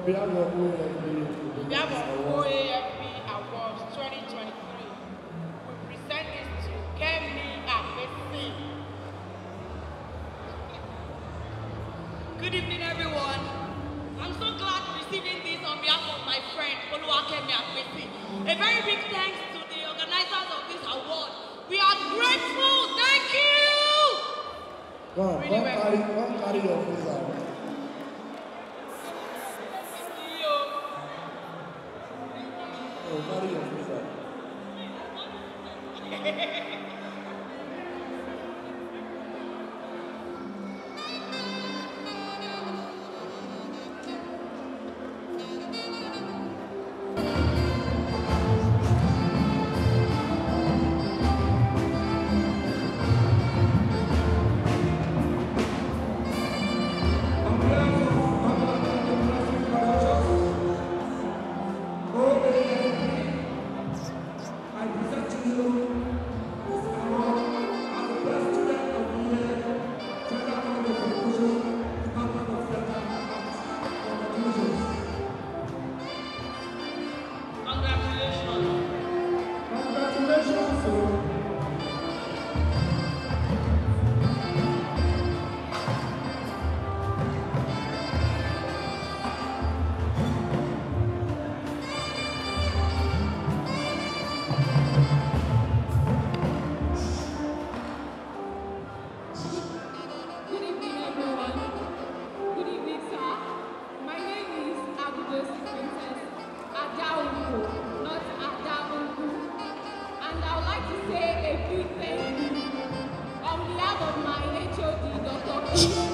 behalf of OAFB Awards 2023, we present this to Kemi Apesi. Good evening, everyone. I'm so glad receiving this on behalf of my friend Oluwakemi Apesi. A very big thanks to the organizers of this award. We are grateful. Thank you. Come carry your face out. Oh, carry your face out. Say a big thank you on behalf of my HOD, Dr.